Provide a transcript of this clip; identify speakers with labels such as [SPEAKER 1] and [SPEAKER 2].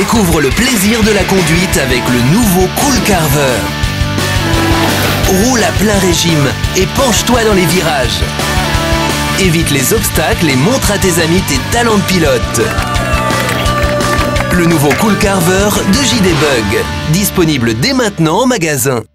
[SPEAKER 1] Découvre le plaisir de la conduite avec le nouveau Cool Carver. Roule à plein régime et penche-toi dans les virages. Évite les obstacles et montre à tes amis tes talents de pilote. Le nouveau Cool Carver de JD Bug, disponible dès maintenant en magasin.